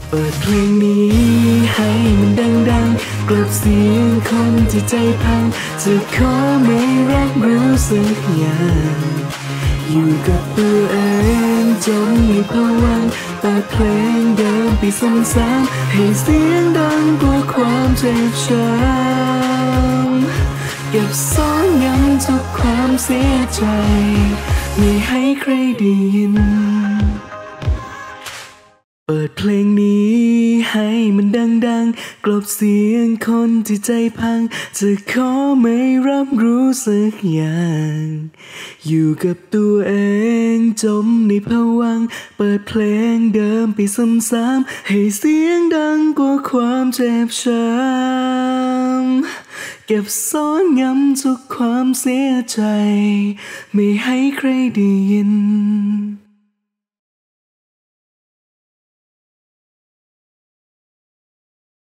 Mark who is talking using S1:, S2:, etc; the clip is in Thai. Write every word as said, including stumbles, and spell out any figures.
S1: เปิดเพลงนี้ให้มันดังๆกลบเสียงคนที่ใจพังจะขอไม่รับรู้สักอย่างอยู่กับตัวเองจนมีพลังเปิดเพลงเดิมไปซ้ำๆให้เสียงดังกว่าความเจ็บช้ำเก็บซ่อนย้ำทุกความเสียใจไม่ให้ใครได้ยินเปิดเพลงนี้ให้มันดังๆกลบเสียงคนที่ใจพังจะขอไม่รับรู้สักอย่างอยู่กับตัวเองจมในภวังค์เปิดเพลงเดิมไปซ้ำๆให้เสียงดังกว่าความเจ็บช้ำเก็บซ่อนย้ำทุกความเสียใจไม่ให้ใครได้ยิน